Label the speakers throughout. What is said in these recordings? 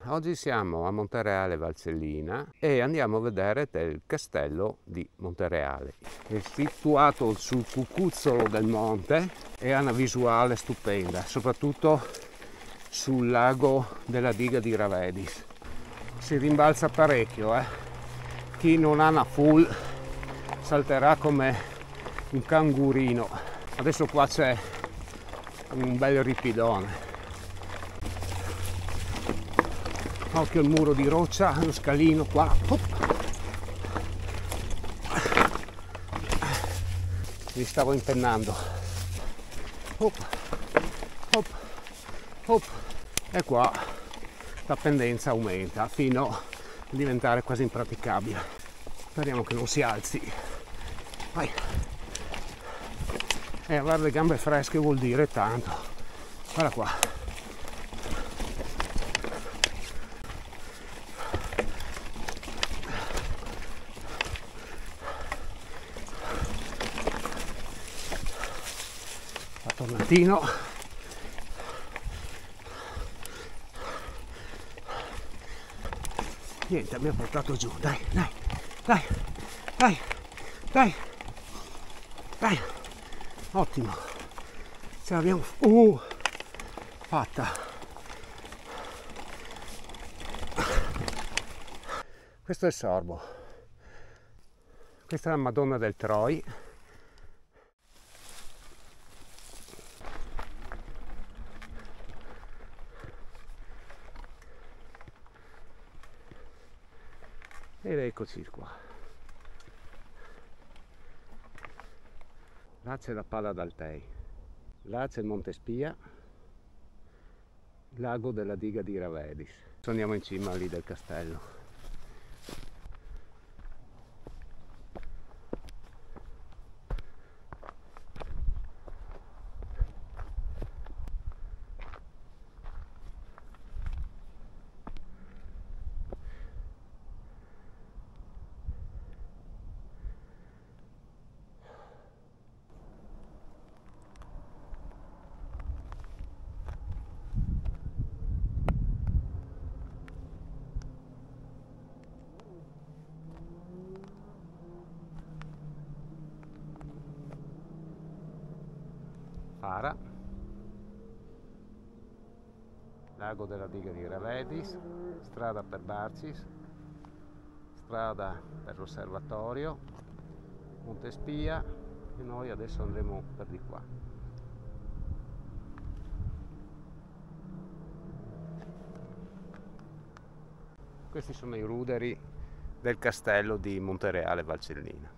Speaker 1: Oggi siamo a Montereale Valcellina e andiamo a vedere del castello di Montereale. È situato sul cucuzzolo del monte e ha una visuale stupenda, soprattutto sul lago della diga di Ravedis. Si rimbalza parecchio, Chi non ha una full salterà come un cangurino. Adesso qua c'è un bel ripidone. Occhio il muro di roccia, lo scalino qua. Mi stavo impennando. E qua la pendenza aumenta fino a diventare quasi impraticabile. Speriamo che non si alzi. Vai. E avere le gambe fresche vuol dire tanto. Guarda qua. Tornatino. Niente, mi ha portato giù. Dai. Ottimo. Ce l'abbiamo fatta. Questo è il Sorbo. Questa è la Madonna del Troi. Ed eccoci qua. Là c'è la Pala d'Altei, là c'è il Monte Spia, il lago della diga di Ravedis. Andiamo in cima lì del castello. Para, lago della diga di Ravedis, strada per Barcis, strada per l'osservatorio, Monte Spia e noi adesso andremo per di qua. Questi sono i ruderi del castello di Montereale Valcellina.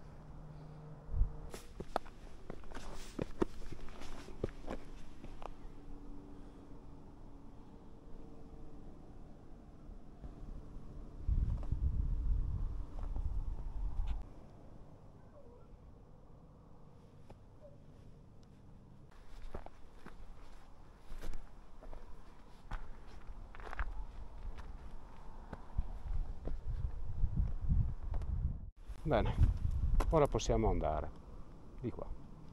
Speaker 1: Bene, ora possiamo andare di qua.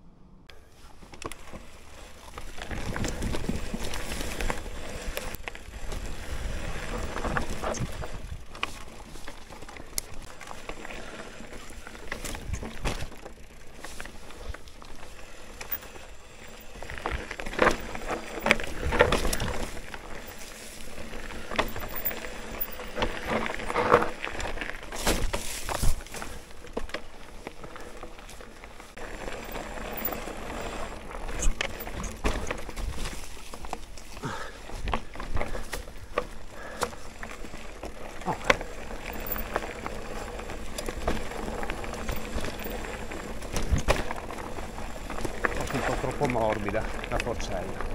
Speaker 1: Un po' troppo morbida la forcella.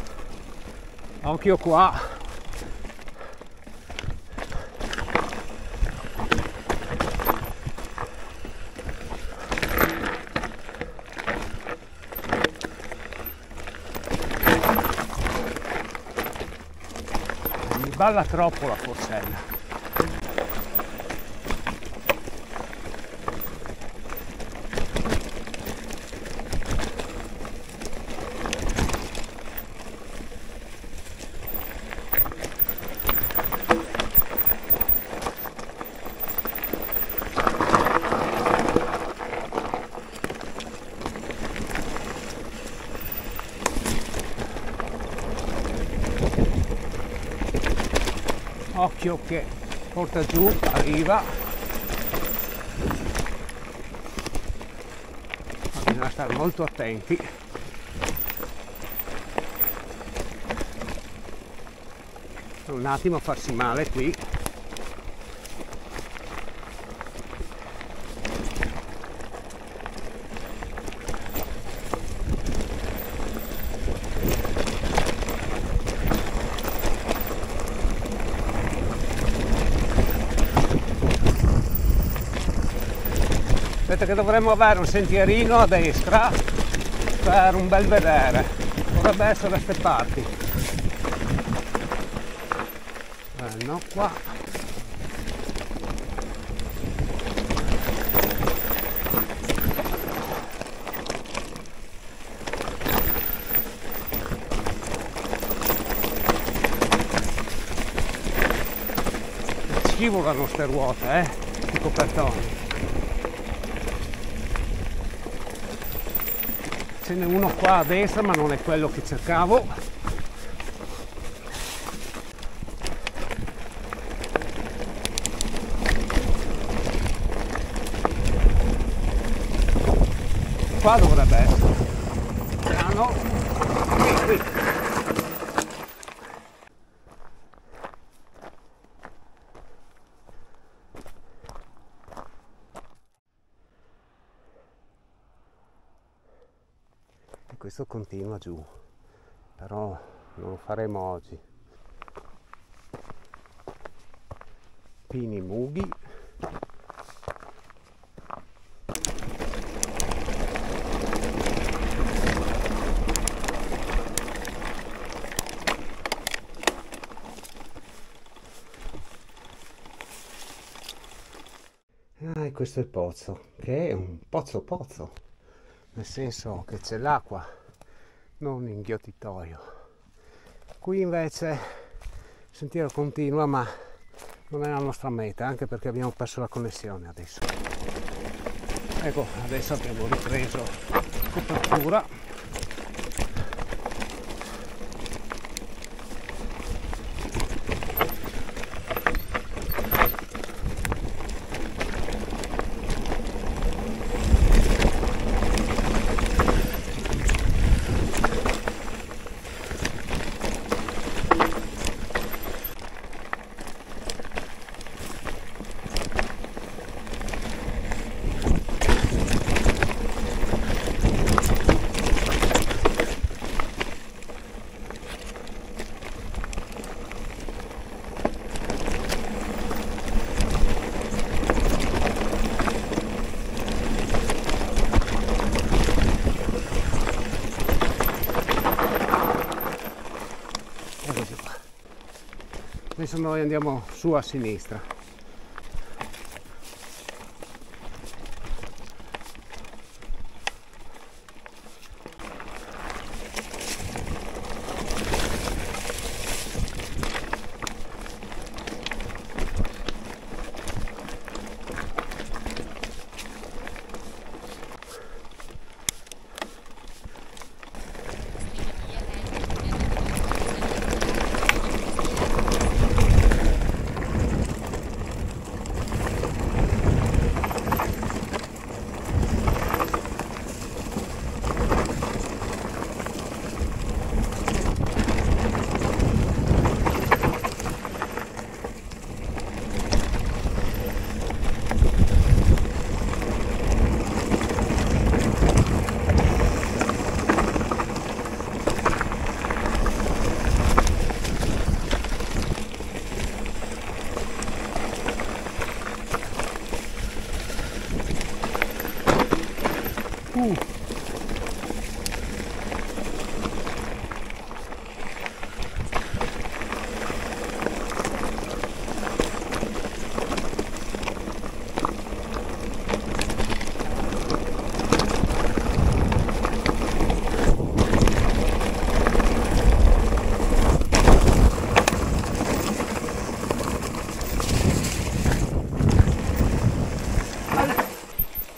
Speaker 1: Occhio qua. balla troppo la forsella. Occhio che porta giù, arriva, bisogna stare molto attenti. Un attimo a farsi male qui. Aspetta che dovremmo avere un sentierino a destra per un bel vedere, dovrebbe essere da queste parti. No, qua. Scivolano ste ruote, i copertoni. Ce n'è uno qua a destra, ma non è quello che cercavo. Qua dovrebbe essere. Piano. Qui. Questo continua giù, però non lo faremo oggi. Pini mughi. E questo è il pozzo, che è un pozzo, nel senso che c'è l'acqua, non un inghiottitoio. Qui invece il sentiero continua, ma non è la nostra meta, anche perché abbiamo perso la connessione adesso. Ecco, adesso abbiamo ripreso copertura. Adesso noi andiamo su a sinistra.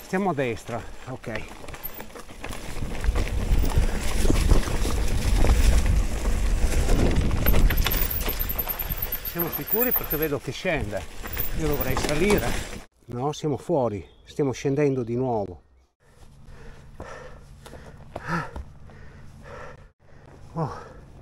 Speaker 1: Stiamo a destra, ok. Siamo sicuri perché vedo che scende. Io dovrei salire. No, siamo fuori, stiamo scendendo di nuovo. Oh.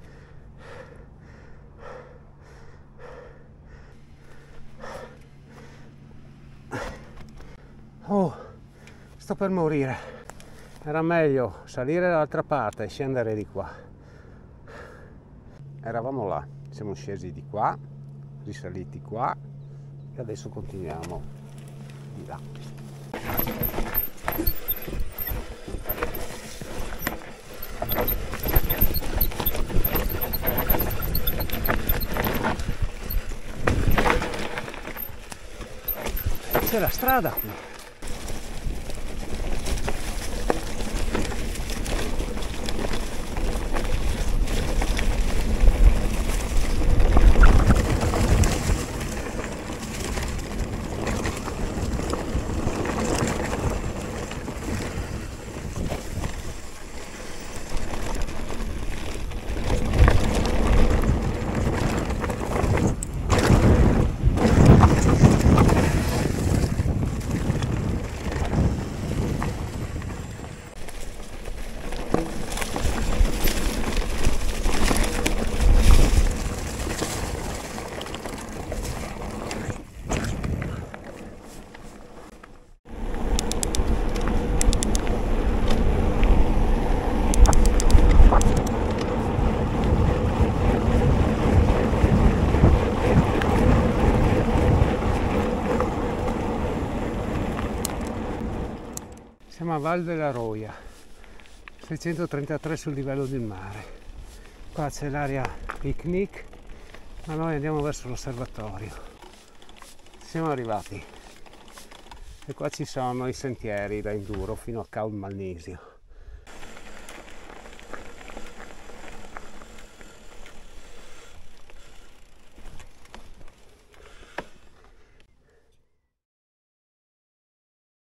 Speaker 1: Oh, sto per morire. Era meglio salire dall'altra parte e scendere di qua. Eravamo là, siamo scesi di qua, risaliti qua e adesso continuiamo di là. C'è la strada qui. Siamo a Val della Roia, 633 sul livello del mare. Qua c'è l'area picnic, ma noi andiamo verso l'osservatorio. Siamo arrivati e qua ci sono i sentieri da enduro fino a Caul Malnisio.